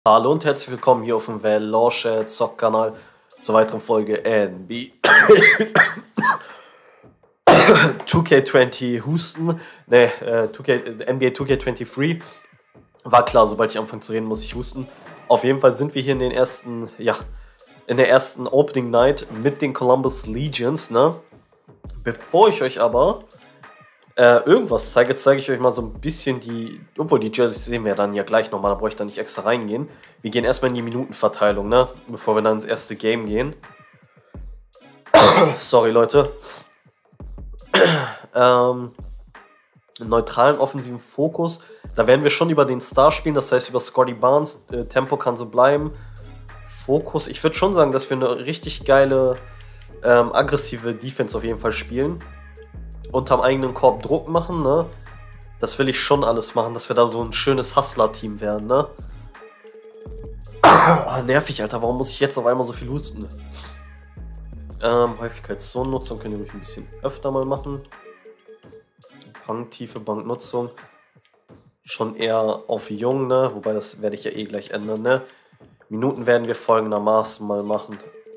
Hallo und herzlich willkommen hier auf dem Veloce Zock-Kanal zur weiteren Folge NBA 2K20 Husten. NBA 2K23. War klar, sobald ich anfange zu reden, muss ich husten. Auf jeden Fall sind wir hier in den ersten, in der ersten Opening Night mit den Columbus Legions, ne? Bevor ich euch aber irgendwas zeige ich euch mal so ein bisschen obwohl die Jerseys sehen wir dann ja gleich nochmal, da brauche ich dann nicht extra reingehen. Wir gehen erstmal in die Minutenverteilung, ne? Bevor wir dann ins erste Game gehen. Sorry, Leute. Neutralen offensiven Fokus. Da werden wir schon über den Star spielen, das heißt über Scottie Barnes. Tempo kann so bleiben. Fokus, ich würde schon sagen, dass wir eine richtig geile, aggressive Defense auf jeden Fall spielen. Unterm eigenen Korb Druck machen, ne? Das will ich schon alles machen, dass wir da so ein schönes Hustler-Team werden, ne? Nervig, Alter, warum muss ich jetzt auf einmal so viel husten? Häufigkeitszonennutzung können wir ruhig ein bisschen öfter mal machen. Banktiefe, Banknutzung. Schon eher auf jung, ne? Wobei, das werde ich ja eh gleich ändern, ne? Minuten werden wir folgendermaßen mal machen.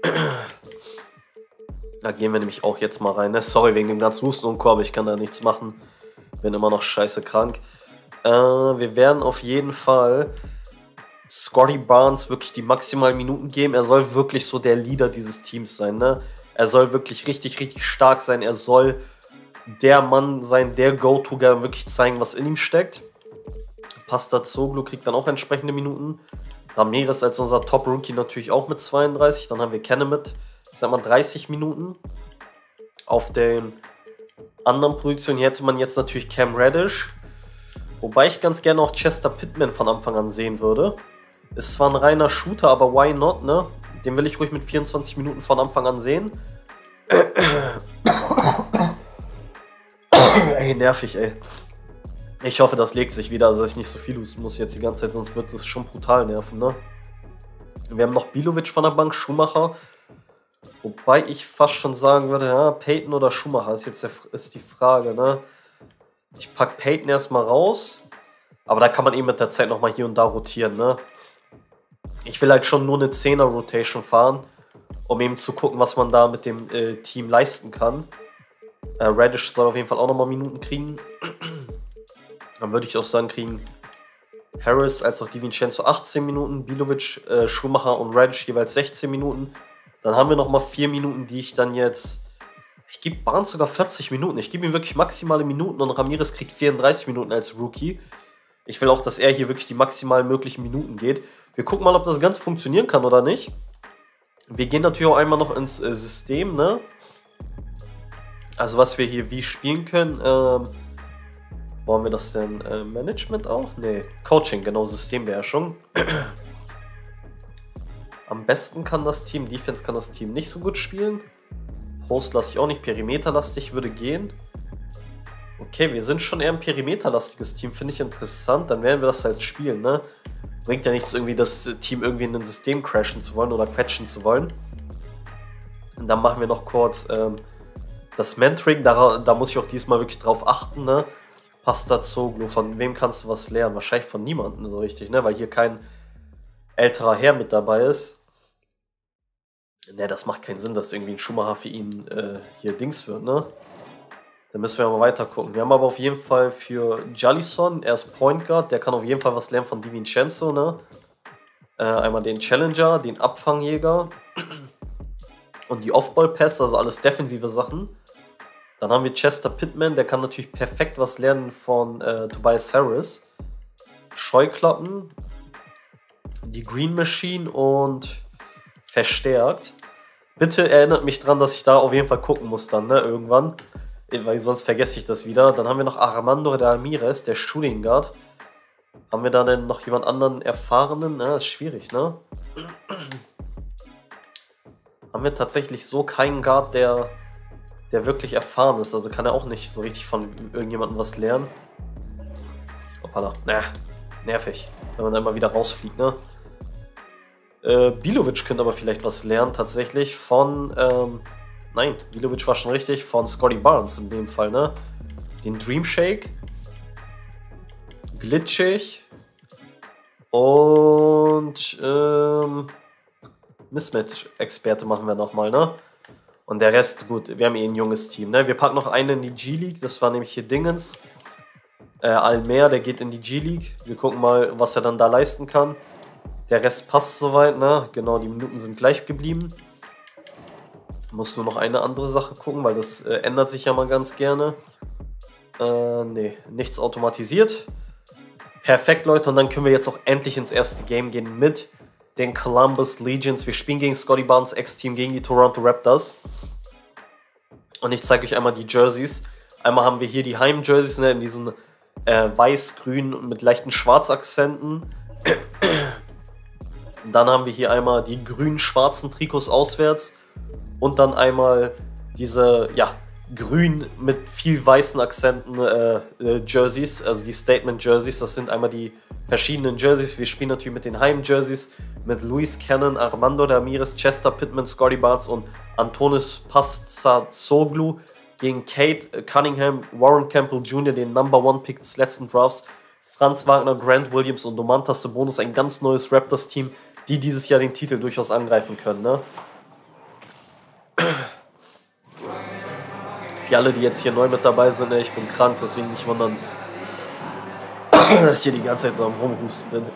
Da gehen wir nämlich auch jetzt mal rein, ne? Sorry wegen dem ganzen Husten und Korb, ich kann da nichts machen. Bin immer noch scheiße krank. Wir werden auf jeden Fall Scottie Barnes wirklich die maximalen Minuten geben. Er soll wirklich so der Leader dieses Teams sein, ne? Er soll wirklich richtig, richtig stark sein. Er soll der Mann sein, der Go-To-Guy, wirklich zeigen, was in ihm steckt. Pastazoglu kriegt dann auch entsprechende Minuten. Ramirez als unser Top-Rookie natürlich auch mit 32. Dann haben wir Kenne mit, ich sag mal, 30 Minuten. Auf den anderen Positionen hier hätte man jetzt natürlich Cam Reddish. Wobei ich ganz gerne auch Chester Pittman von Anfang an sehen würde. Ist zwar ein reiner Shooter, aber why not, ne? Den will ich ruhig mit 24 Minuten von Anfang an sehen. Ey, nervig, ey. Ich hoffe, das legt sich wieder, also dass ich nicht so viel husten muss jetzt die ganze Zeit, sonst wird es schon brutal nerven, ne? Wir haben noch Bilovic von der Bank, Schumacher. Wobei ich fast schon sagen würde, ja, Peyton oder Schumacher ist jetzt ist die Frage, ne? Ich pack Peyton erstmal raus, aber da kann man eben mit der Zeit nochmal hier und da rotieren, ne? Ich will halt schon nur eine 10er-Rotation fahren, um eben zu gucken, was man da mit dem Team leisten kann. Reddish soll auf jeden Fall auch nochmal Minuten kriegen. Dann würde ich auch sagen, kriegen Harris als auch DiVincenzo 18 Minuten, Bilovic, Schumacher und Reddish jeweils 16 Minuten. Dann haben wir nochmal 4 Minuten, die ich dann jetzt... Ich gebe Barnes sogar 40 Minuten. Ich gebe ihm wirklich maximale Minuten und Ramirez kriegt 34 Minuten als Rookie. Ich will auch, dass er hier wirklich die maximal möglichen Minuten geht. Wir gucken mal, ob das Ganze funktionieren kann oder nicht. Wir gehen natürlich auch einmal noch ins System, ne? Also was wir hier wie spielen können. Wollen wir das denn? Management auch? Ne, Coaching, genau, Systembeherrschung. Am besten kann das Team, Defense kann das Team nicht so gut spielen. Post lasse ich auch nicht, perimeterlastig würde gehen. Okay, wir sind schon eher ein perimeterlastiges Team, finde ich interessant. Dann werden wir das halt spielen, ne? Bringt ja nichts, irgendwie das Team irgendwie in ein System crashen zu wollen oder quetschen zu wollen. Und dann machen wir noch kurz das Mentoring. Da muss ich auch diesmal wirklich drauf achten, ne? Pastazoglu, von wem kannst du was lernen? Wahrscheinlich von niemandem so richtig, ne? Weil hier kein älterer Herr mit dabei ist. Ne, das macht keinen Sinn, dass irgendwie ein Schumacher für ihn hier Dings wird, ne? Da müssen wir mal weiter gucken. Wir haben aber auf jeden Fall für Jallison, er ist Point Guard, der kann auf jeden Fall was lernen von DiVincenzo, ne? Einmal den Challenger, den Abfangjäger und die Off-Ball-Pass, also alles defensive Sachen. Dann haben wir Chester Pittman, der kann natürlich perfekt was lernen von Tobias Harris. Scheuklappen, die Green Machine und verstärkt. Bitte erinnert mich dran, dass ich da auf jeden Fall gucken muss dann, ne, irgendwann. Weil sonst vergesse ich das wieder. Dann haben wir noch Armando de Ramirez, der Shooting Guard. Haben wir da denn noch jemand anderen Erfahrenen? Ja, ist schwierig, ne? Haben wir tatsächlich so keinen Guard, der wirklich erfahren ist. Also kann er auch nicht so richtig von irgendjemandem was lernen. Hoppala. Nervig. Wenn man da immer wieder rausfliegt, ne? Bilovic könnte aber vielleicht was lernen, tatsächlich, von, nein, Bilovic war schon richtig, von Scottie Barnes in dem Fall, ne? Den Dream Shake. Glitchig. Und Mismatch-Experte machen wir nochmal, ne? Und der Rest, gut, wir haben eh ein junges Team, ne? Wir packen noch einen in die G-League, das war nämlich hier Dingens. Almer, der geht in die G-League. Wir gucken mal, was er dann da leisten kann. Der Rest passt soweit, ne? Genau, die Minuten sind gleich geblieben. Muss nur noch eine andere Sache gucken, weil das ändert sich ja mal ganz gerne. Nee, nichts automatisiert. Perfekt, Leute, und dann können wir jetzt auch endlich ins erste Game gehen mit den Columbus Legions. Wir spielen gegen Scottie Barnes Ex-Team, gegen die Toronto Raptors. Und ich zeige euch einmal die Jerseys. Einmal haben wir hier die Heim-Jerseys, ne, in diesen weiß-grün mit leichten Schwarzakzenten. Dann haben wir hier einmal die grün-schwarzen Trikots auswärts. Und dann einmal diese, ja, grün mit viel weißen Akzenten Jerseys, also die Statement-Jerseys. Das sind einmal die verschiedenen Jerseys. Wir spielen natürlich mit den Heim-Jerseys, mit Luis Cannon, Armando Ramirez, Chester Pittman, Scottie Barnes und Antonis Passantzoglu gegen Kate Cunningham, Warren Campbell Jr., den Number-One-Pick des letzten Drafts, Franz Wagner, Grant Williams und Domantas Sabonis, ein ganz neues Raptors-Team, die dieses Jahr den Titel durchaus angreifen können, ne? Für alle, die jetzt hier neu mit dabei sind, ne, ich bin krank, deswegen nicht wundern, dass ich hier die ganze Zeit so am Rumhusten bin.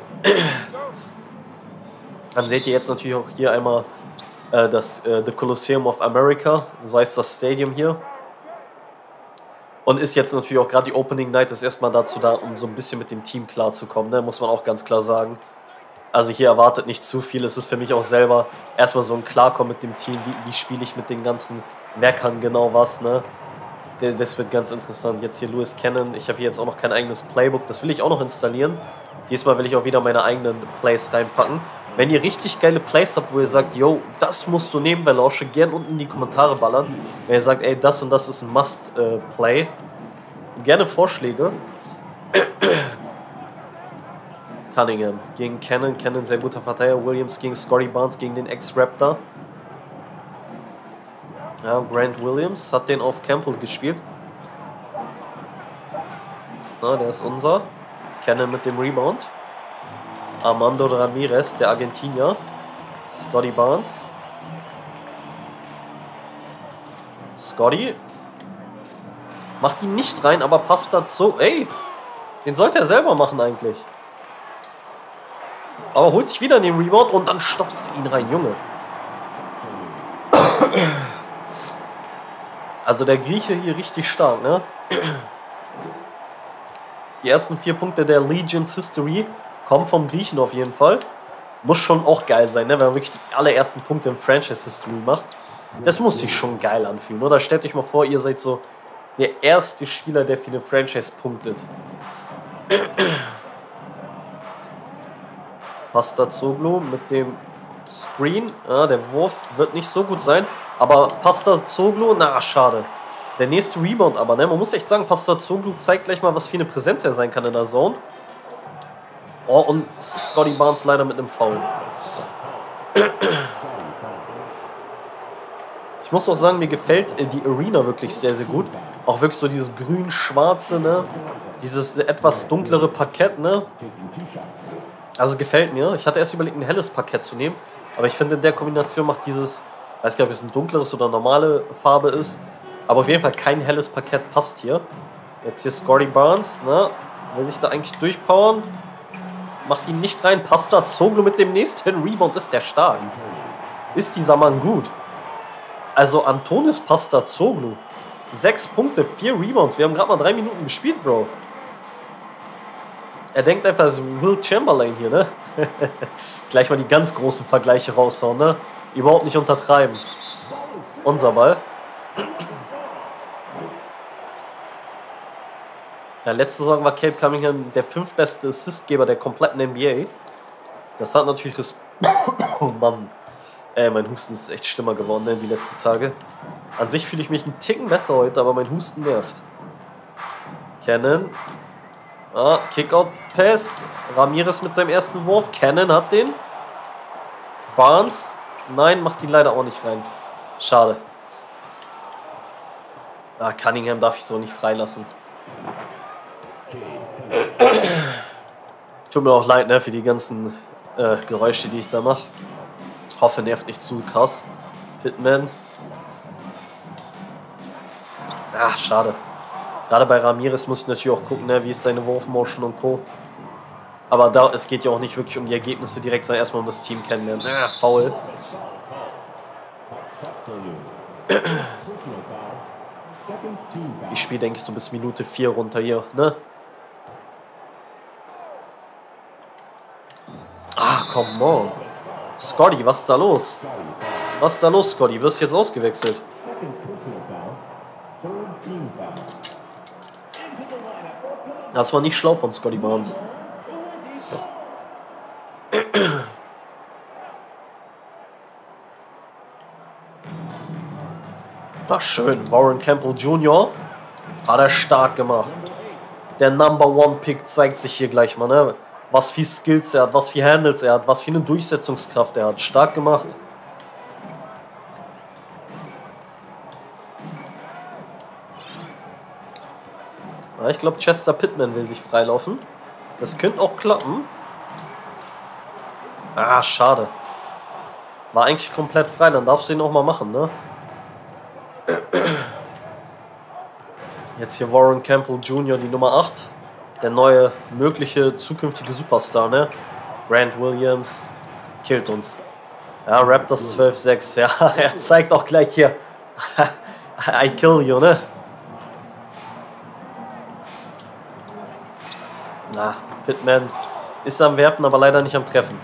Dann seht ihr jetzt natürlich auch hier einmal das The Coliseum of America, so heißt das Stadium hier. Und ist jetzt natürlich auch gerade die Opening Night, ist erstmal dazu da, um so ein bisschen mit dem Team klarzukommen, ne? Muss man auch ganz klar sagen. Also hier erwartet nicht zu viel, es ist für mich auch selber erstmal so ein Klarkommen mit dem Team, wie spiele ich mit den ganzen, wer kann genau was, ne? Das wird ganz interessant. Jetzt hier Luis Cannon, ich habe hier jetzt auch noch kein eigenes Playbook, das will ich auch noch installieren. Diesmal will ich auch wieder meine eigenen Plays reinpacken. Wenn ihr richtig geile Plays habt, wo ihr sagt, yo, das musst du nehmen, Lausche, gern unten in die Kommentare ballern. Wenn ihr sagt, ey, das und das ist ein Must-Play, gerne Vorschläge. Cunningham gegen Cannon, Cannon sehr guter Verteidiger, Williams gegen Scottie Barnes, gegen den Ex-Raptor. Ja, Grant Williams hat den auf Campbell gespielt. Na, der ist unser. Cannon mit dem Rebound. Armando Ramirez, der Argentinier. Scottie Barnes. Scottie. Macht ihn nicht rein, aber passt dazu. Ey, den sollte er selber machen eigentlich. Aber holt sich wieder den Rebound und dann stopft er ihn rein, Junge. Also der Grieche hier richtig stark, ne? Die ersten 4 Punkte der Legions History kommen vom Griechen auf jeden Fall. Muss schon auch geil sein, ne? Wenn man wirklich die allerersten Punkte im Franchise History macht. Das muss sich schon geil anfühlen, oder? Stellt euch mal vor, ihr seid so der erste Spieler, der für eine Franchise punktet. Passantzoglu mit dem Screen. Ja, der Wurf wird nicht so gut sein. Aber Passantzoglu, na, schade. Der nächste Rebound aber, ne? Man muss echt sagen, Passantzoglu zeigt gleich mal, was für eine Präsenz er sein kann in der Zone. Oh, und Scottie Barnes leider mit einem Foul. Ich muss auch sagen, mir gefällt die Arena wirklich sehr, sehr gut. Auch wirklich so dieses grün-schwarze, ne? Dieses etwas dunklere Parkett, ne? Also gefällt mir. Ich hatte erst überlegt, ein helles Parkett zu nehmen. Aber ich finde, in der Kombination macht dieses, ich weiß gar nicht, ob es ein dunkleres oder normale Farbe ist. Aber auf jeden Fall kein helles Parkett passt hier. Jetzt hier Scottie Barnes, ne? Will sich da eigentlich durchpowern. Macht ihn nicht rein. Passantzoglu mit dem nächsten Rebound. Ist der stark. Ist dieser Mann gut. Also Antonis Passantzoglu. 6 Punkte, 4 Rebounds. Wir haben gerade mal 3 Minuten gespielt, Bro. Er denkt einfach, es ist Will Chamberlain hier, ne? Gleich mal die ganz großen Vergleiche raushauen, ne? Überhaupt nicht untertreiben. Unser Ball. Ja, letzte Saison war Kate Cunningham der 5. beste Assistgeber der kompletten NBA. Das hat natürlich Oh Mann. Mein Husten ist echt schlimmer geworden, ne, die letzten Tage. An sich fühle ich mich einen Ticken besser heute, aber mein Husten nervt. Cannon. Ah, Kickout-Pass. Ramirez mit seinem ersten Wurf. Cannon hat den. Barnes. Nein, macht ihn leider auch nicht rein. Schade. Ah, Cunningham darf ich so nicht freilassen. Tut mir auch leid, ne, für die ganzen Geräusche, die ich da mache. Hoffe, nervt nicht zu krass. Pittman. Ah, schade. Gerade bei Ramirez muss ich natürlich auch gucken, ne, wie ist seine Wurfmotion und Co. Aber da, es geht ja auch nicht wirklich um die Ergebnisse direkt, sondern erstmal um das Team kennenlernen. Ah, faul. Ich spiele, denke ich, so bis Minute 4 runter hier, ne? Ah, come on. Scotty, was ist da los? Was ist da los, Scotty? Wirst du jetzt ausgewechselt? Das war nicht schlau von Scotty Barnes. Ach, schön. Warren Campbell Jr. hat er stark gemacht. Der Number One Pick zeigt sich hier gleich mal, ne? Was für Skills er hat, was für Handles er hat, was für eine Durchsetzungskraft er hat. Stark gemacht. Ja, ich glaube, Chester Pittman will sich freilaufen. Das könnte auch klappen. Ah, schade. War eigentlich komplett frei, dann darfst du ihn auch mal machen, ne? Jetzt hier Warren Campbell Jr., die Nummer 8. Der neue, mögliche, zukünftige Superstar, ne? Grant Williams killt uns. Ja, Raptors 12-6. Ja, er zeigt auch gleich hier. I kill you, ne? Na, Pittman ist am Werfen, aber leider nicht am Treffen.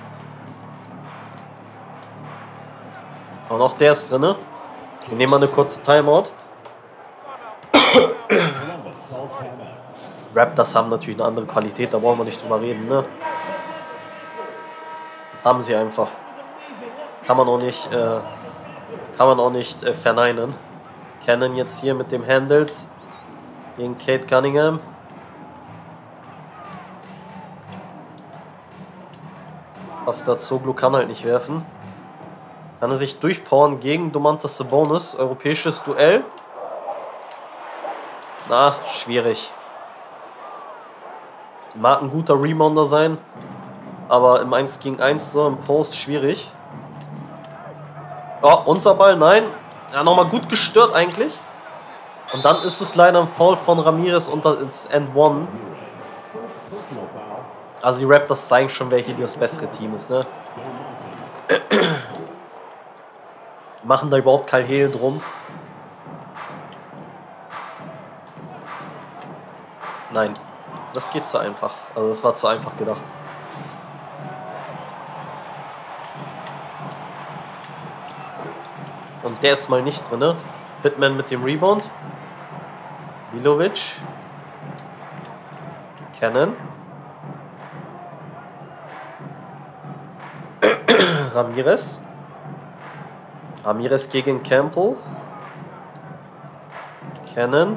Und auch der ist drin, ne? Wir nehmen mal eine kurze Timeout. Raptors haben natürlich eine andere Qualität, da brauchen wir nicht drüber reden, ne? Haben sie einfach. Kann man auch nicht verneinen. Cannon jetzt hier mit dem Handles gegen Cade Cunningham. Pastazoglu kann halt nicht werfen. Kann er sich durchpowern gegen Domantas Sabonis. Europäisches Duell. Na, schwierig. Mag ein guter Rebounder sein, aber im 1 gegen 1 so im Post schwierig. Oh, unser Ball, nein. Ja, nochmal gut gestört eigentlich. Und dann ist es leider ein Foul von Ramirez und ins End One. Also die Raptors zeigen schon, welche das bessere Team ist, ne? Machen da überhaupt kein Hehl drum. Nein, das geht zu einfach. Also das war zu einfach gedacht. Und der ist mal nicht drin, ne? Pittman mit dem Rebound. Milovic. Cannon. Ramirez. Ramirez gegen Campbell. Cannon.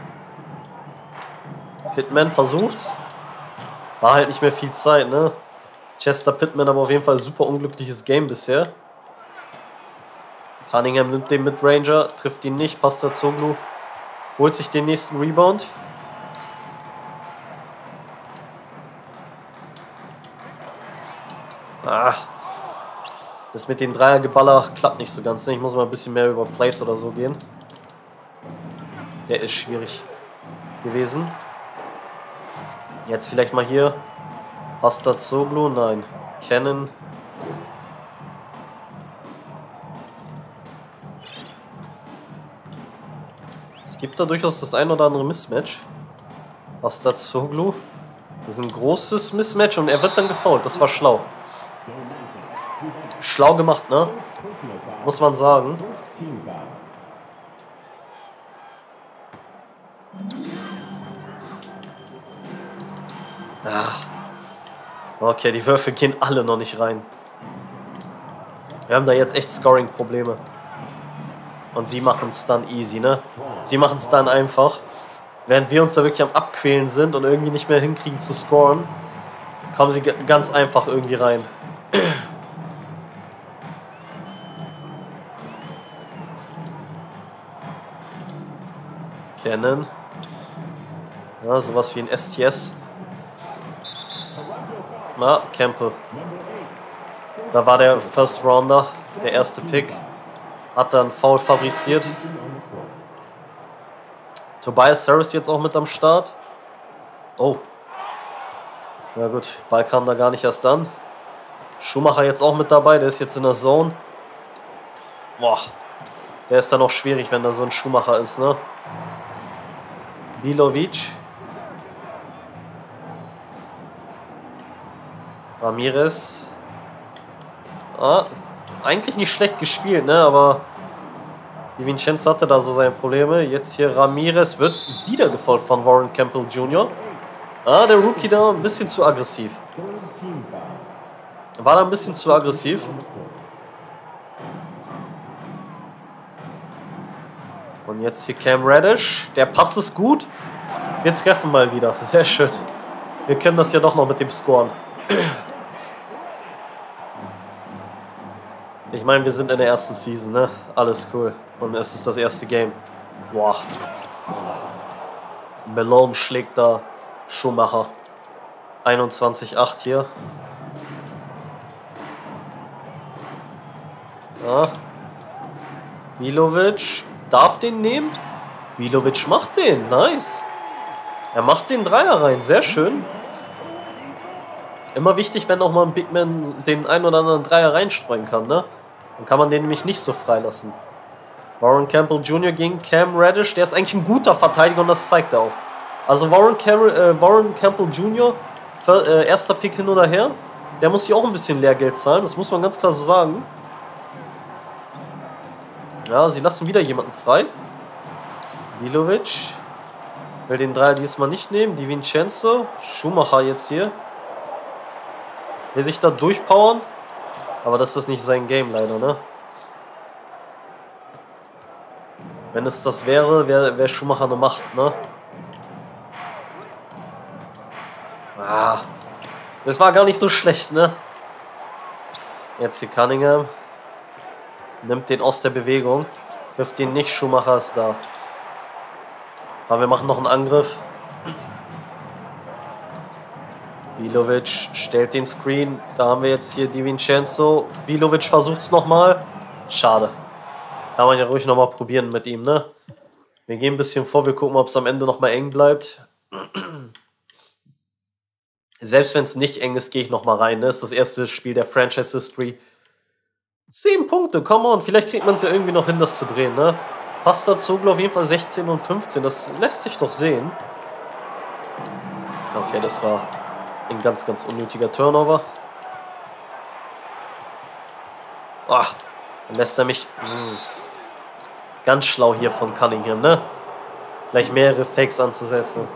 Pittman versucht's. War halt nicht mehr viel Zeit, ne? Chester Pittman aber auf jeden Fall super unglückliches Game bisher. Cunningham nimmt den Midranger, trifft ihn nicht, Pastazoglu holt sich den nächsten Rebound. Das mit den Dreiergeballer klappt nicht so ganz, ne? Ich muss mal ein bisschen mehr über Plays oder so gehen. Der ist schwierig gewesen. Jetzt vielleicht mal hier. Pastazoglu, nein. Cannon. Es gibt da durchaus das ein oder andere Mismatch. Pastazoglu. Das ist ein großes Mismatch und er wird dann gefoult. Das war schlau. Schlau gemacht, ne? Muss man sagen. Okay, die Würfe gehen alle noch nicht rein. Wir haben da jetzt echt Scoring-Probleme. Und sie machen es dann easy, ne? Sie machen es dann einfach. Während wir uns da wirklich am Abquälen sind und irgendwie nicht mehr hinkriegen zu scoren, kommen sie ganz einfach irgendwie rein. Ja, sowas wie ein STS. Na, Campbell. Da war der First Rounder, der erste Pick. Hat dann Foul fabriziert. Tobias Harris jetzt auch mit am Start. Oh. Na gut, Ball kam da gar nicht erst an. Schumacher jetzt auch mit dabei, der ist jetzt in der Zone. Boah. Der ist dann auch schwierig, wenn da so ein Schumacher ist, ne? Bilovic. Ramirez. Eigentlich nicht schlecht gespielt, ne? Aber DiVincenzo hatte da so seine Probleme. Jetzt hier Ramirez wird wieder gefolgt von Warren Campbell Jr. Der Rookie da ein bisschen zu aggressiv. War da ein bisschen zu aggressiv. Und jetzt hier Cam Reddish. Der Pass ist gut. Wir treffen mal wieder. Sehr schön. Wir können das ja doch noch mit dem Scoren. Ich meine, wir sind in der ersten Season, ne? Alles cool. Und es ist das erste Game. Boah. Malone schlägt da Schumacher. 21-8 hier. Bilovic darf den nehmen. Bilovic macht den. Nice. Er macht den Dreier rein. Sehr schön. Immer wichtig, wenn auch mal ein Big Man den einen oder anderen Dreier reinstreuen kann, ne? Dann kann man den nämlich nicht so freilassen. Warren Campbell Jr. gegen Cam Reddish. Der ist eigentlich ein guter Verteidiger und das zeigt er auch. Also Warren Campbell Jr., erster Pick hin oder her, der muss hier auch ein bisschen Lehrgeld zahlen. Das muss man ganz klar so sagen. Ja, sie lassen wieder jemanden frei. Bilovic will den Dreier diesmal nicht nehmen. DiVincenzo. Schumacher jetzt hier. Will sich da durchpowern. Aber das ist nicht sein Game leider, ne? Wenn es das wäre, wäre Schumacher eine Macht, ne? Das war gar nicht so schlecht, ne? Jetzt hier Cunningham. Nimmt den aus der Bewegung. Trifft den nicht, Schumacher ist da. Aber wir machen noch einen Angriff. Bilovic stellt den Screen. Da haben wir jetzt hier DiVincenzo. Bilovic versucht es nochmal. Schade. Kann man ja ruhig nochmal probieren mit ihm, ne? Wir gehen ein bisschen vor. Wir gucken, ob es am Ende nochmal eng bleibt. Selbst wenn es nicht eng ist, gehe ich nochmal rein. Ne? Das ist das erste Spiel der Franchise History. 10 Punkte, come on. Vielleicht kriegt man es ja irgendwie noch hin, das zu drehen. Ne? Passt dazu, auf jeden Fall 16 und 15. Das lässt sich doch sehen. Okay, das war ein ganz, ganz unnötiger Turnover. Dann lässt er mich... Ganz schlau hier von Cunningham, ne? Gleich mehrere Fakes anzusetzen.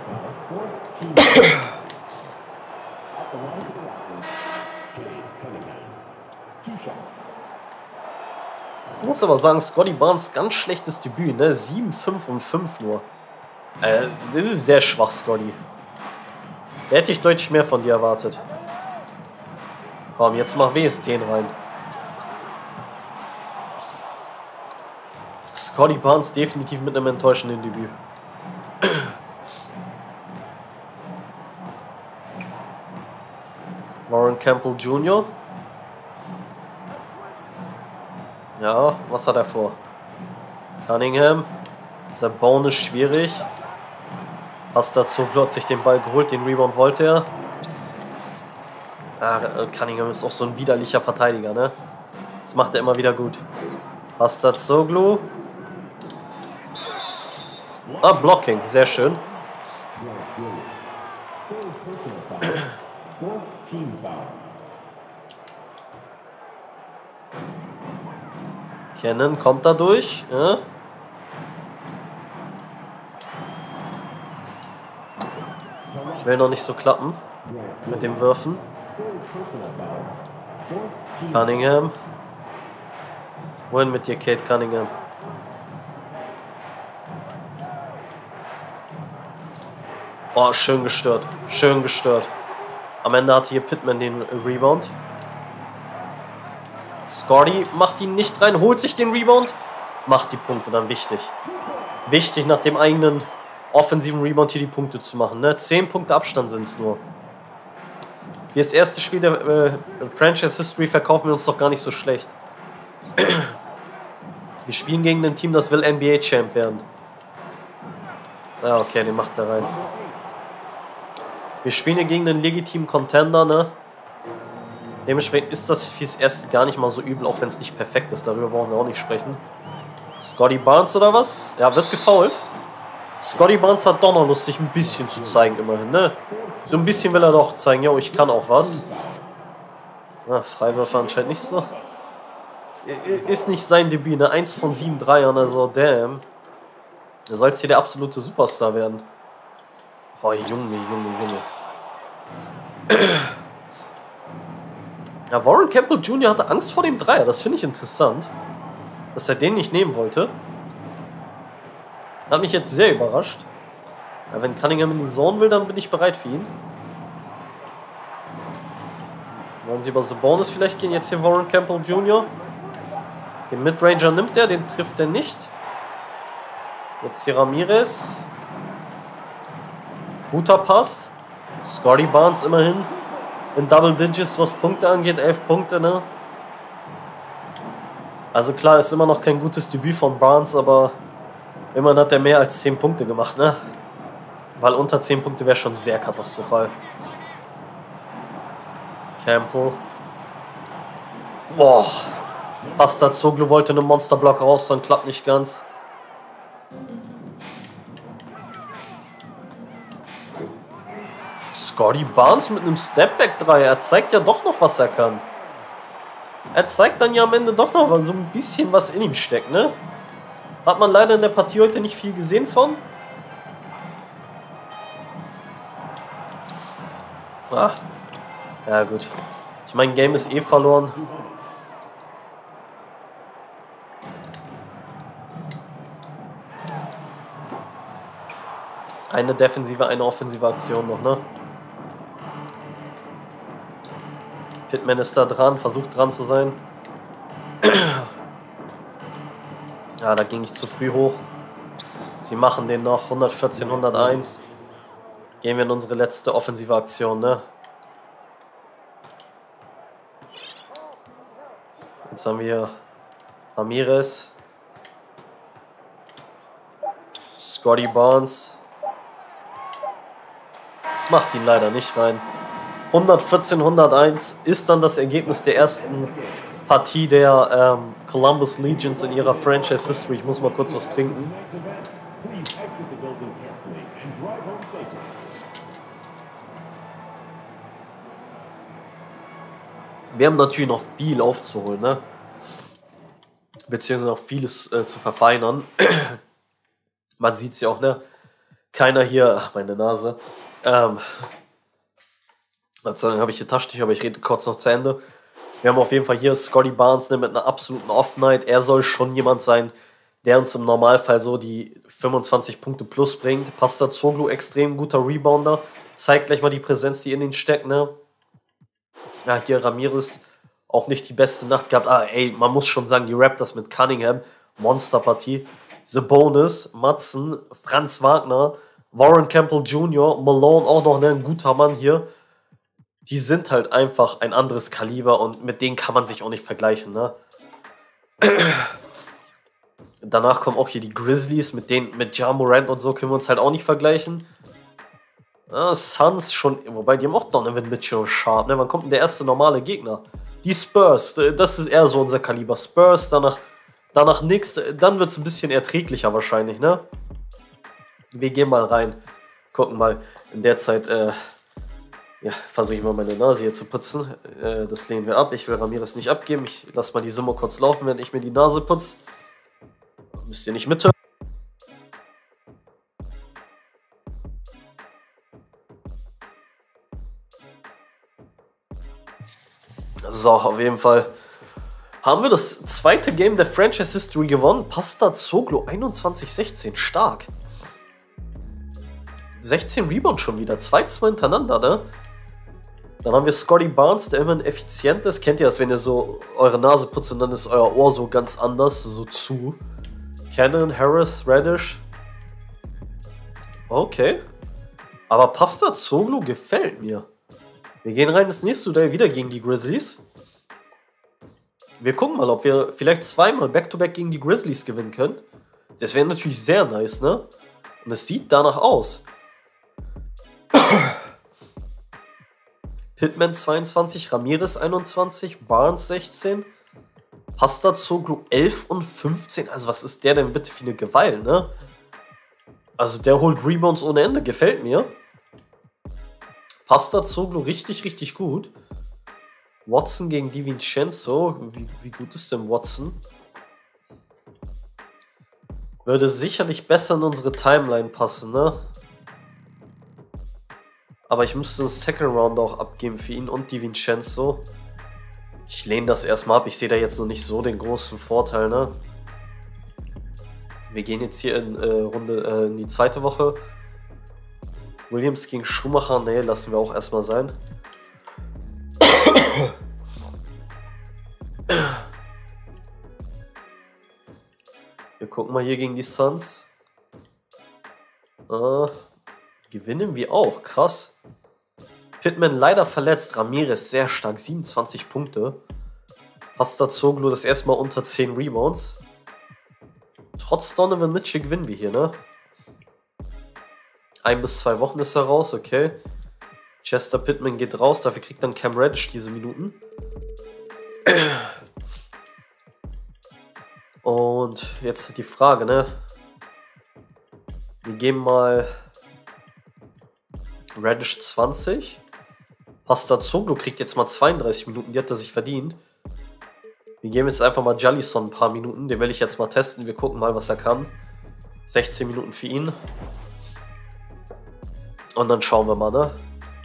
Ich muss aber sagen, Scotty Barnes, ganz schlechtes Debüt, ne? 7, 5 und 5 nur. Das ist sehr schwach, Scotty. Da hätte ich deutlich mehr von dir erwartet. Komm, jetzt mach WST rein. Scotty Barnes definitiv mit einem enttäuschenden Debüt. Warren Campbell Jr. Ja, was hat er vor? Cunningham. Sabone ist schwierig. Astazoglu hat sich den Ball geholt, den Rebound wollte er. Cunningham ist auch so ein widerlicher Verteidiger, ne? Das macht er immer wieder gut. Astazoglu. Blocking, sehr schön. Cannon kommt da durch. Ja. Will noch nicht so klappen mit dem Würfen. Cunningham. Wohin mit dir, Kate Cunningham? Oh, schön gestört. Schön gestört. Am Ende hatte hier Pittman den Rebound. Scotty macht ihn nicht rein, holt sich den Rebound. Macht die Punkte dann wichtig. Wichtig, nach dem eigenen offensiven Rebound hier die Punkte zu machen. Ne? 10 Punkte Abstand sind es nur. Wie das erste Spiel der Franchise History verkaufen wir uns doch gar nicht so schlecht. Wir spielen gegen ein Team, das will NBA-Champ werden. Ah, okay, den macht er rein. Wir spielen hier gegen einen legitimen Contender, ne? Dementsprechend ist das fürs Erste gar nicht mal so übel, auch wenn es nicht perfekt ist. Darüber brauchen wir auch nicht sprechen. Scotty Barnes oder was? Ja, wird gefoult. Scotty Barnes hat doch noch Lust, sich ein bisschen zu zeigen, immerhin, ne? So ein bisschen will er doch zeigen, jo, ich kann auch was. Na, Freiwürfe anscheinend nicht so. Ist nicht sein Debüt, ne? 1 von 7 Dreiern, also damn. Er soll jetzt hier der absolute Superstar werden. Oh, Junge. Ja, Warren Campbell Jr. hatte Angst vor dem Dreier, das finde ich interessant. Dass er den nicht nehmen wollte. Hat mich jetzt sehr überrascht. Ja, wenn Cunningham in die Zone will, dann bin ich bereit für ihn. Wollen sie über Sabonis vielleicht gehen? Jetzt hier Warren Campbell Jr. Den Midranger nimmt er, den trifft er nicht. Jetzt hier Ramirez. Guter Pass. Scotty Barnes immerhin in Double Digits, was Punkte angeht. 11 Punkte, ne? Also klar, ist immer noch kein gutes Debüt von Barnes, aber immerhin hat er mehr als 10 Punkte gemacht, ne? Weil unter 10 Punkte wäre schon sehr katastrophal. Campbell. Boah. Bastazoglu wollte einen Monsterblock raus, dann klappt nicht ganz. Scotty Barnes mit einem Stepback-3. Er zeigt ja doch noch, was er kann. Er zeigt dann ja am Ende doch noch so ein bisschen, was in ihm steckt, ne? Hat man leider in der Partie heute nicht viel gesehen von. Ach. Ja, gut. Ich meine, Game ist eh verloren. Eine defensive, eine offensive Aktion noch, ne? Pittman ist da dran, versucht dran zu sein. Ja, da ging ich zu früh hoch. Sie machen den noch. 114, 101. Gehen wir in unsere letzte offensive Aktion, ne? Jetzt haben wir Ramirez. Scotty Barnes. Macht ihn leider nicht rein. 114, 101 ist dann das Ergebnis der ersten Partie der Columbus Legions in ihrer Franchise History. Ich muss mal kurz was trinken. Wir haben natürlich noch viel aufzuholen, ne? Beziehungsweise noch vieles zu verfeinern. Man sieht es ja auch, ne? Keiner hier, ach, meine Nase. Dann habe ich hier Taschentücher, aber ich rede kurz noch zu Ende. Wir haben auf jeden Fall hier Scotty Barnes, ne, mit einer absoluten Off-Night. Er soll schon jemand sein, der uns im Normalfall so die 25 Punkte plus bringt. Pastazoglu, extrem guter Rebounder. Zeigt gleich mal die Präsenz, die in ihn steckt, ne? Ja, hier Ramirez auch nicht die beste Nacht gehabt. Ah, ey, man muss schon sagen, die Raptors mit Cunningham, Monsterpartie. Sabonis, Madsen, Franz Wagner, Warren Campbell Jr., Malone auch noch, ne, ein guter Mann hier. Die sind halt einfach ein anderes Kaliber und mit denen kann man sich auch nicht vergleichen, ne? Danach kommen auch hier die Grizzlies, mit Ja Morant und so können wir uns halt auch nicht vergleichen. Suns schon, wobei die haben auch Donovan Mitchell Sharp, ne? Wann kommt denn der erste normale Gegner? Die Spurs, das ist eher so unser Kaliber. Spurs, danach nix, dann wird es ein bisschen erträglicher wahrscheinlich, ne? Wir gehen mal rein, gucken mal. In der Zeit, ja, versuche ich mal meine Nase hier zu putzen. Das lehnen wir ab. Ich will Ramirez nicht abgeben. Ich lasse mal die Summe kurz laufen, während ich mir die Nase putze. Müsst ihr nicht mithören. So, auf jeden Fall haben wir das zweite Game der Franchise History gewonnen. Pastazoglu 21-16, stark. 16 Rebounds schon wieder, 2-2 hintereinander, ne? Dann haben wir Scotty Barnes, der immerhin effizient ist. Kennt ihr das, wenn ihr so eure Nase putzt und dann ist euer Ohr so ganz anders, so zu. Cannon, Harris, Reddish. Okay. Aber Pastazoglu gefällt mir. Wir gehen rein ins nächste Duell wieder gegen die Grizzlies. Wir gucken mal, ob wir vielleicht zweimal Back-to-Back gegen die Grizzlies gewinnen können. Das wäre natürlich sehr nice, ne? Und es sieht danach aus. Pittman 22, Ramirez 21, Barnes 16, Pastazoglu 11 und 15. Also was ist der denn bitte für eine Gewalt, ne? Also der holt Rebounds ohne Ende, gefällt mir. Pastazoglu richtig, richtig gut. Watson gegen DiVincenzo. Wie gut ist denn Watson? Würde sicherlich besser in unsere Timeline passen, ne? Aber ich müsste einen Second Round auch abgeben für ihn und DiVincenzo. Ich lehne das erstmal ab. Ich sehe da jetzt noch nicht so den großen Vorteil, ne? Wir gehen jetzt hier in die zweite Woche. Williams gegen Schumacher, ne, lassen wir auch erstmal sein. Wir gucken mal hier gegen die Suns. Gewinnen wir auch, krass. Pittman leider verletzt, Ramirez sehr stark, 27 Punkte. Pastazoglu das erste Mal unter 10 Rebounds. Trotz Donovan Mitchell gewinnen wir hier, ne? 1 bis 2 Wochen ist er raus, okay. Chester Pittman geht raus, dafür kriegt dann Cam Reddish diese Minuten. Und jetzt die Frage, ne? Wir geben mal Reddish 20. Pastazoglu kriegt jetzt mal 32 Minuten, die hat er sich verdient. Wir geben jetzt einfach mal Jallison ein paar Minuten, den will ich jetzt mal testen. Wir gucken mal, was er kann. 16 Minuten für ihn. Und dann schauen wir mal, ne?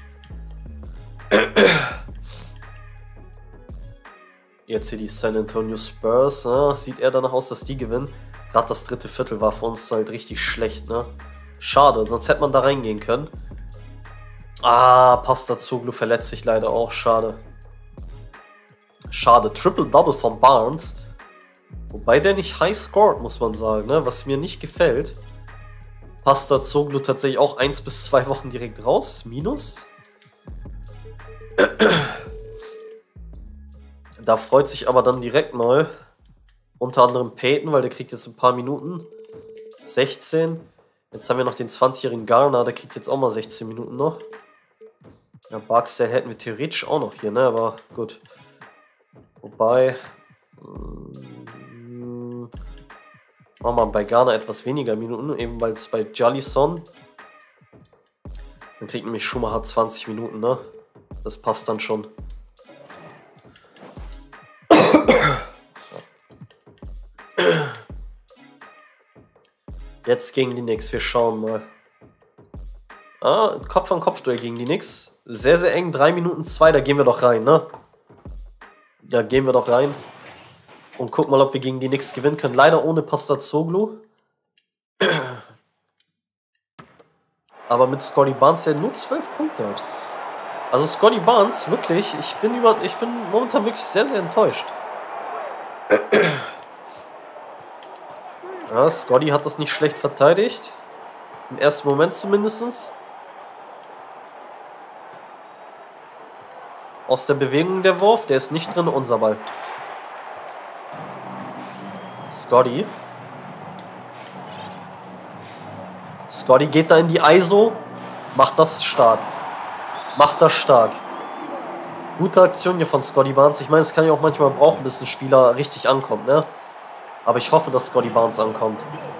Jetzt hier die San Antonio Spurs, ne? Sieht eher danach aus, dass die gewinnen. Gerade das dritte Viertel war für uns halt richtig schlecht, ne? Schade, sonst hätte man da reingehen können. Pastazoglu verletzt sich leider auch, schade. Schade, Triple-Double von Barnes. Wobei der nicht high scored, muss man sagen, ne? Was mir nicht gefällt. Pastazoglu tatsächlich auch 1 bis 2 Wochen direkt raus, minus. Da freut sich aber dann direkt mal unter anderem Peyton, weil der kriegt jetzt ein paar Minuten. 16. Jetzt haben wir noch den 20-jährigen Garner, der kriegt jetzt auch mal 16 Minuten noch. Ja, Barksdale hätten wir theoretisch auch noch hier, ne? Aber gut. Wobei. Machen wir bei Garner etwas weniger Minuten, eben weil es bei Jallison. Dann kriegt nämlich Schumacher 20 Minuten, ne? Das passt dann schon. Jetzt gegen die Knicks, wir schauen mal. Kopf-an-Kopf-Duell gegen die Knicks. Sehr, sehr eng, 3 Minuten 2, da gehen wir doch rein, ne? Ja, gehen wir doch rein. Und gucken mal, ob wir gegen die Knicks gewinnen können. Leider ohne Pastazoglu. Aber mit Scotty Barnes, der nur 12 Punkte hat. Also Scotty Barnes, wirklich, ich bin momentan wirklich sehr, sehr enttäuscht. Ja, Scotty hat das nicht schlecht verteidigt. Im ersten Moment zumindest. Aus der Bewegung der Wurf, der ist nicht drin, unser Ball. Scotty. Scotty geht da in die ISO. Macht das stark. Macht das stark. Gute Aktion hier von Scotty Barnes. Ich meine, es kann ja auch manchmal brauchen, bis ein Spieler richtig ankommt, ne? Aber ich hoffe, dass Scotty Barnes ankommt.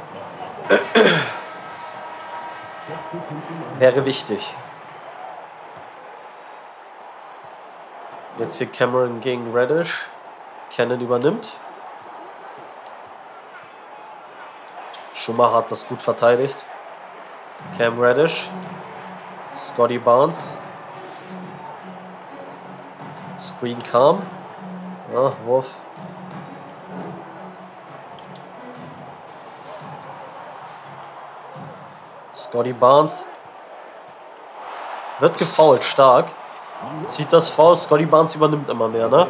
Wäre wichtig. Jetzt hier Cameron gegen Reddish. Cannon übernimmt. Schumacher hat das gut verteidigt. Cam Reddish. Scotty Barnes. Screen kam. Ja, Wurf. Scotty Barnes. Wird gefoult, stark. Zieht das Foul, Scotty Barnes übernimmt immer mehr, ne?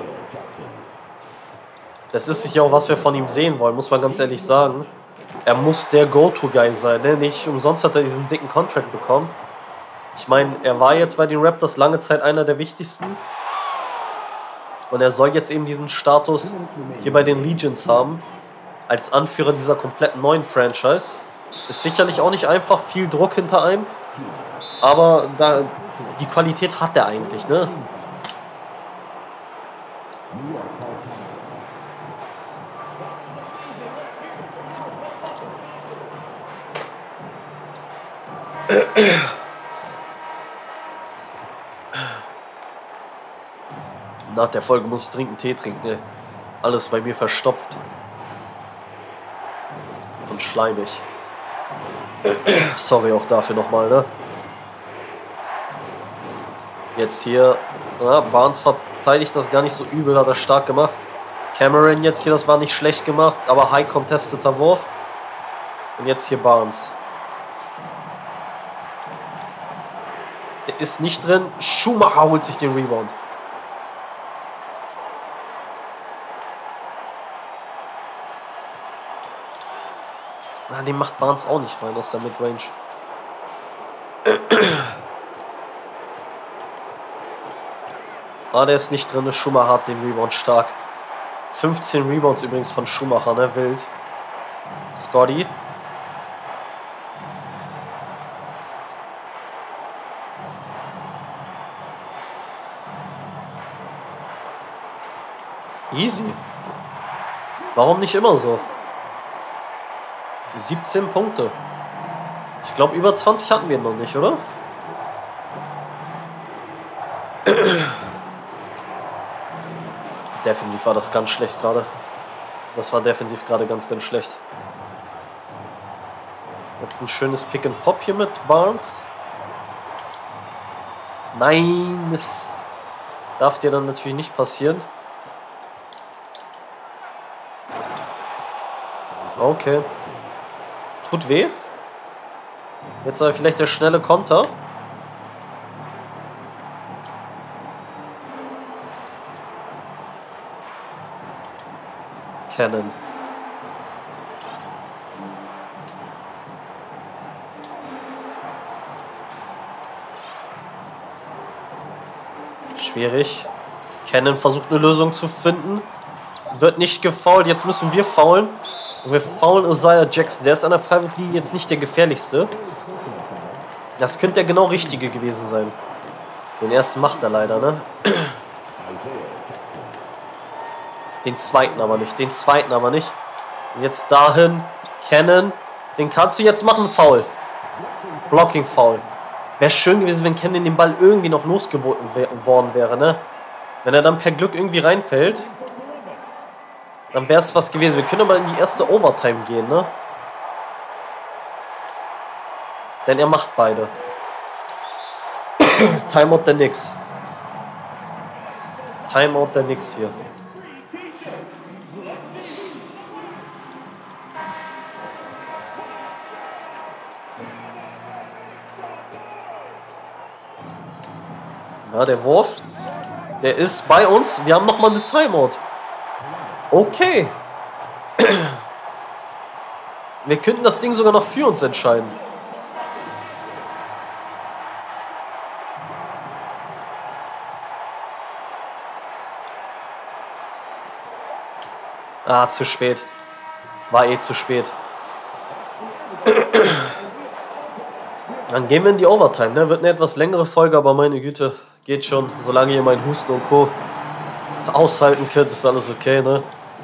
Das ist sicher auch, was wir von ihm sehen wollen, muss man ganz ehrlich sagen. Er muss der Go-To-Guy sein, ne? Nicht umsonst hat er diesen dicken Contract bekommen. Ich meine, er war jetzt bei den Raptors lange Zeit einer der wichtigsten. Und er soll jetzt eben diesen Status hier bei den Legions haben. Als Anführer dieser kompletten neuen Franchise. Ist sicherlich auch nicht einfach, viel Druck hinter einem. Aber die Qualität hat er eigentlich, ne? Nach der Folge muss ich dringend Tee trinken, ne? Alles bei mir verstopft. Und schleimig. Sorry auch dafür nochmal, ne? Jetzt hier, ja, Barnes verteidigt das gar nicht so übel, hat er stark gemacht. Cameron jetzt hier, das war nicht schlecht gemacht, aber high contesteter Wurf. Und jetzt hier Barnes. Der ist nicht drin. Schumacher holt sich den Rebound. Ah, den macht Barnes auch nicht rein aus der Midrange. Ah, der ist nicht drin. Schumacher hat den Rebound stark. 15 Rebounds übrigens von Schumacher, ne? Wild. Scotty. Easy. Warum nicht immer so? 17 Punkte. Ich glaube, über 20 hatten wir noch nicht, oder? Defensiv war das ganz schlecht gerade. Das war defensiv gerade ganz, ganz schlecht. Jetzt ein schönes Pick and Pop hier mit Barnes. Nein, das darf dir dann natürlich nicht passieren. Okay. Tut weh. Jetzt aber vielleicht der schnelle Konter. Cannon. Schwierig. Cannon versucht eine Lösung zu finden. Wird nicht gefoult. Jetzt müssen wir foulen. Und wir foulen Isaiah Jackson. Der ist an der Freiwurflinie jetzt nicht der gefährlichste. Das könnte der genau richtige gewesen sein. Den ersten macht er leider, ne? Den zweiten aber nicht. Den zweiten aber nicht. Und jetzt dahin. Cannon. Den kannst du jetzt machen. Foul. Blocking Foul. Wäre schön gewesen, wenn Cannon den Ball irgendwie noch losgeworden wäre, ne? Wenn er dann per Glück irgendwie reinfällt. Dann wäre es was gewesen. Wir können aber in die erste Overtime gehen, ne? Denn er macht beide. Timeout der Knicks. Timeout der Knicks hier. Ja, der Wurf. Der ist bei uns. Wir haben nochmal eine Timeout. Okay. Wir könnten das Ding sogar noch für uns entscheiden. Ah, zu spät. War eh zu spät. Dann gehen wir in die Overtime, ne? Wird eine etwas längere Folge, aber meine Güte, geht schon. Solange ihr meinen Husten und Co. aushalten könnt, ist alles okay, ne?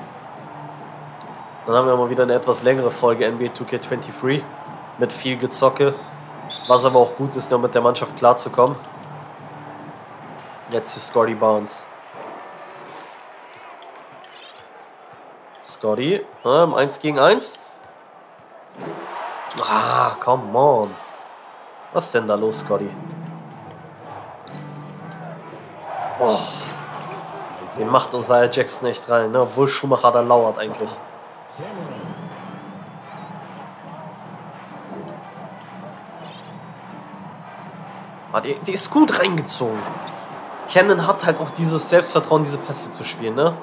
Dann haben wir mal wieder eine etwas längere Folge NBA 2K23 mit viel Gezocke. Was aber auch gut ist, um mit der Mannschaft klarzukommen. Jetzt ist Scotty Barnes. Scotty, im 1 gegen 1. Ah, come on. Was ist denn da los, Scotty? Oh. Den macht Isaiah Jackson echt rein, ne? Obwohl Schumacher da lauert eigentlich. Ah, die ist gut reingezogen. Cannon hat halt auch dieses Selbstvertrauen, diese Pässe zu spielen, ne?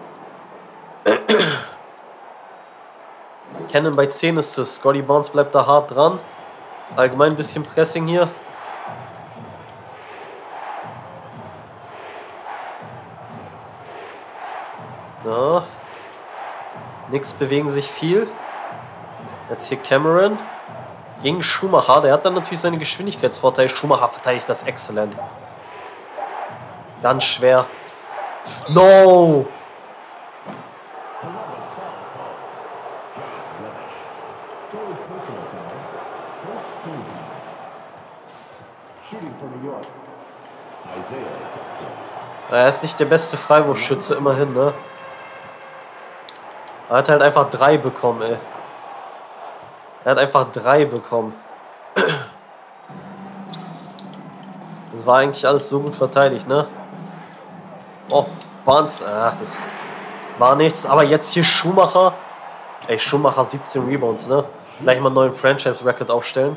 Cannon bei 10 Assists. Scotty Barnes bleibt da hart dran. Allgemein ein bisschen Pressing hier. Ja. Nix bewegen sich viel. Jetzt hier Cameron. Gegen Schumacher. Der hat dann natürlich seine Geschwindigkeitsvorteile. Schumacher verteidigt das exzellent. Ganz schwer. No! Er ist nicht der beste Freiwurfschütze, immerhin, ne? Er hat halt einfach 3 bekommen, ey. Er hat einfach 3 bekommen. Das war eigentlich alles so gut verteidigt, ne? Oh, Barnes. Ach, das war nichts. Aber jetzt hier Schumacher. Ey, Schumacher 17 Rebounds, ne? Gleich mal einen neuen Franchise-Record aufstellen.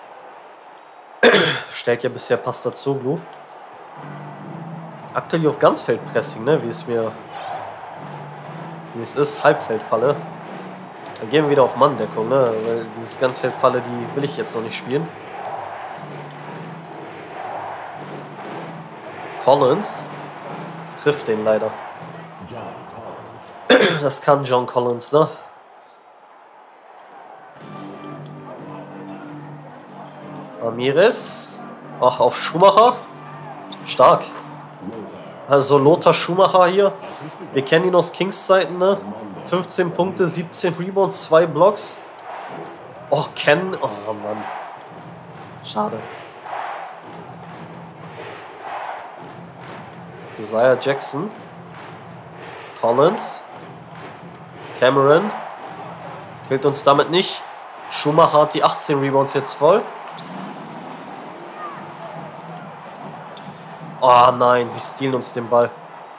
Stellt ja bisher Pastazoglu. Aktuell hier auf Ganzfeldpressing, ne? Wie es ist. Halbfeldfalle. Dann gehen wir wieder auf Manndeckung, ne? Weil dieses Ganzfeldfalle, die will ich jetzt noch nicht spielen. Collins trifft den leider. Das kann John Collins, ne? Ramirez. Ach, auf Schumacher. Stark. Also Lothar Schumacher hier. Wir kennen ihn aus Kings Zeiten, ne? 15 Punkte, 17 Rebounds, 2 Blocks. Oh, Ken. Oh, Mann. Schade. Isaiah Jackson. Collins. Cameron. Killt uns damit nicht. Schumacher hat die 18 Rebounds jetzt voll. Oh nein, sie stehlen uns den Ball.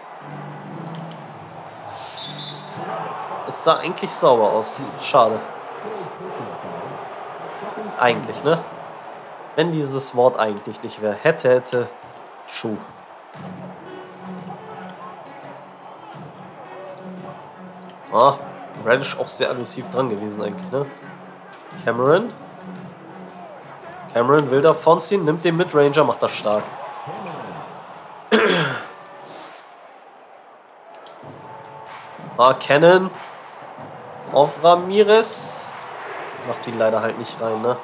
Es sah eigentlich sauber aus. Schade. Eigentlich, ne? Wenn dieses Wort eigentlich nicht wäre. Hätte, Schuh. Ah, Radish auch sehr aggressiv dran gewesen eigentlich, ne? Cameron. Cameron will davonziehen, nimmt den Midranger, macht das stark. Ah, Cannon auf Ramirez. Macht ihn leider halt nicht rein, ne?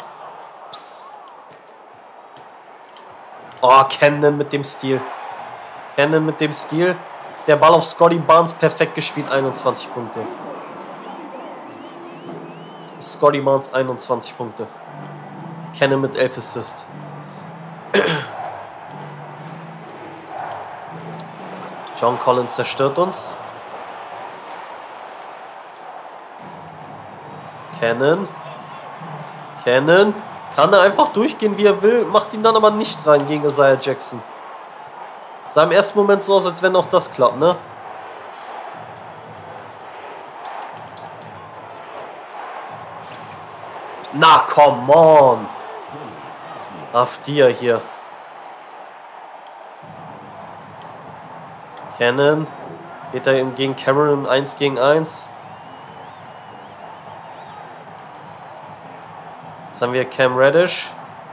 Oh, Cannon mit dem Steal. Cannon mit dem Steal. Der Ball auf Scotty Barnes, perfekt gespielt, 21 Punkte. Scotty Barnes, 21 Punkte. Cannon mit 11 Assists. John Collins zerstört uns. Cannon. Cannon. Kann er einfach durchgehen, wie er will. Macht ihn dann aber nicht rein gegen Isaiah Jackson. Sah im ersten Moment so aus, als wenn auch das klappt, ne? Na, come on. Auf dir hier. Cannon. Geht er gegen Cameron 1 gegen 1. Jetzt haben wir Cam Reddish.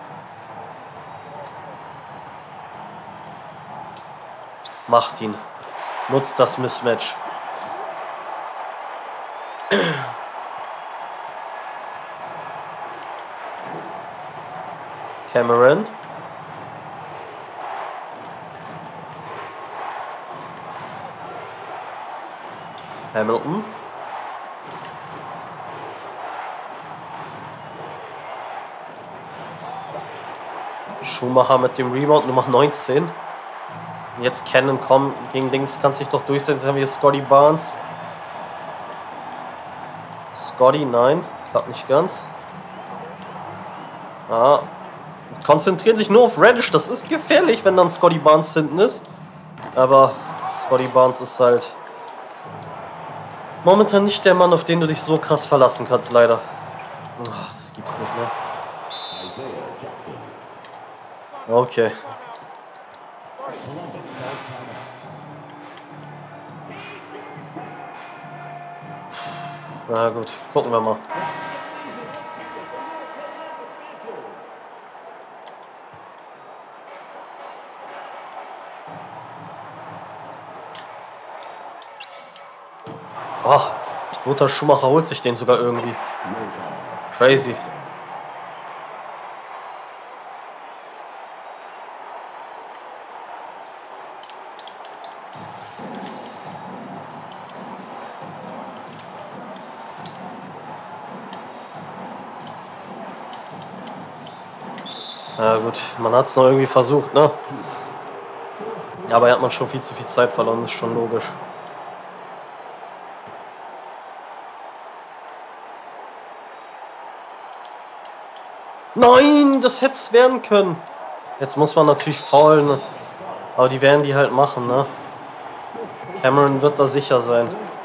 Macht ihn. Nutzt das Mismatch. Cameron. Hamilton. Schumacher mit dem Rebound, Nummer 19. Jetzt Cannon, komm, gegen Dings kannst dich doch durchsetzen. Jetzt haben wir hier Scotty Barnes. Scotty, nein, klappt nicht ganz. Ah, konzentrieren sich nur auf Reddish, das ist gefährlich, wenn dann Scotty Barnes hinten ist. Aber Scotty Barnes ist halt momentan nicht der Mann, auf den du dich so krass verlassen kannst, leider. Ach, das gibt's nicht, ne? Okay. Na gut, gucken wir mal. Ach, Lothar Schumacher holt sich den sogar irgendwie. Crazy. Ja gut, man hat es noch irgendwie versucht, ne? Aber er hat man schon viel zu viel Zeit verloren, ist schon logisch. Nein, das hätte es werden können. Jetzt muss man natürlich faulen, ne? Aber die werden die halt machen, ne? Cameron wird da sicher sein.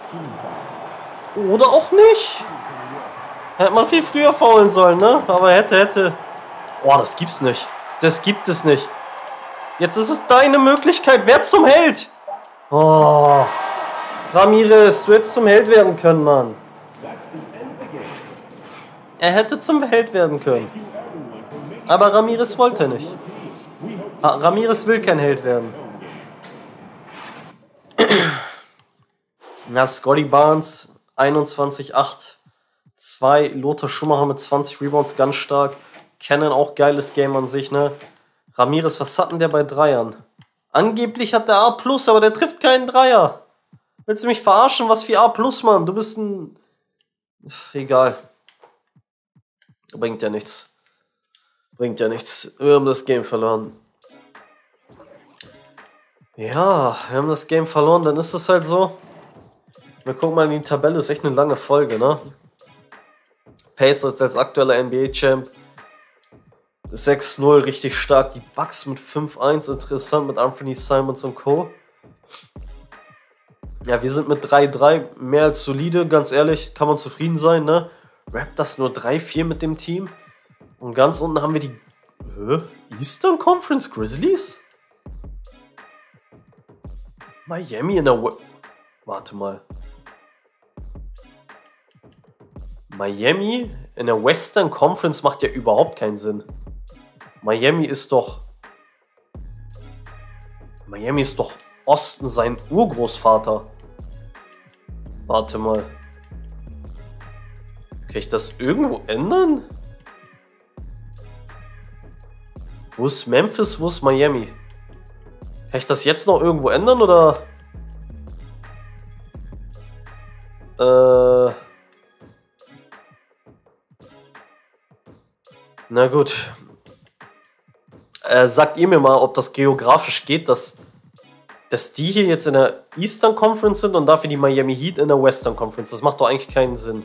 Oder auch nicht. Hätte man viel früher faulen sollen, ne? Aber hätte. Oh, das gibt's nicht. Das gibt es nicht. Jetzt ist es deine Möglichkeit. Wer zum Held? Oh. Ramirez, du hättest zum Held werden können, Mann. Er hätte zum Held werden können. Aber Ramirez wollte nicht. Ramirez will kein Held werden. Na, Scotty Barnes, 21,8. 2, Lothar Schumacher mit 20 Rebounds, ganz stark. Cannon auch geiles Game an sich, ne? Ramirez, was hat denn der bei Dreiern? Angeblich hat der A+, aber der trifft keinen Dreier. Willst du mich verarschen? Was für A+, Mann? Du bist ein... Egal. Bringt ja nichts. Bringt ja nichts. Wir haben das Game verloren. Ja, wir haben das Game verloren, dann ist es halt so. Wir gucken mal in die Tabelle, ist echt eine lange Folge, ne? Pacers als aktueller NBA-Champ. 6-0, richtig stark. Die Bucks mit 5-1, interessant mit Anthony Simons und Co. Ja, wir sind mit 3-3 mehr als solide, ganz ehrlich, kann man zufrieden sein, ne? Raptors nur 3-4 mit dem Team. Und ganz unten haben wir die Eastern Conference Grizzlies? Miami in der Warte mal. Miami in der Western Conference macht ja überhaupt keinen Sinn. Miami ist doch Osten, sein Urgroßvater. Warte mal. Kann ich das irgendwo ändern? Wo ist Memphis, wo ist Miami? Kann ich das jetzt noch irgendwo ändern, oder? Na gut. Sagt ihr mir mal, ob das geografisch geht, dass die hier jetzt in der Eastern Conference sind und dafür die Miami Heat in der Western Conference. Das macht doch eigentlich keinen Sinn.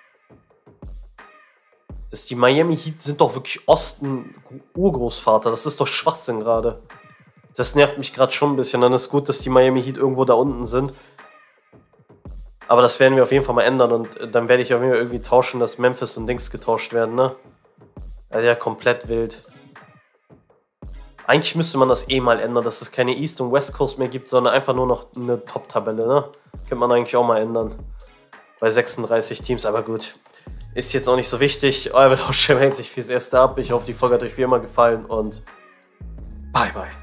Die Miami Heat sind doch wirklich Osten Urgroßvater. Das ist doch Schwachsinn gerade. Das nervt mich gerade schon ein bisschen. Dann ist gut, dass die Miami Heat irgendwo da unten sind. Aber das werden wir auf jeden Fall mal ändern. Und dann werde ich auf jeden Fall irgendwie tauschen, dass Memphis und Dings getauscht werden, ne? Also ja, komplett wild. Eigentlich müsste man das eh mal ändern, dass es keine East und West Coast mehr gibt, sondern einfach nur noch eine Top-Tabelle, ne? Könnte man eigentlich auch mal ändern. Bei 36 Teams, aber gut. Ist jetzt auch nicht so wichtig. Euer Welthausschirm hält sich fürs Erste ab. Ich hoffe, die Folge hat euch wie immer gefallen und bye bye.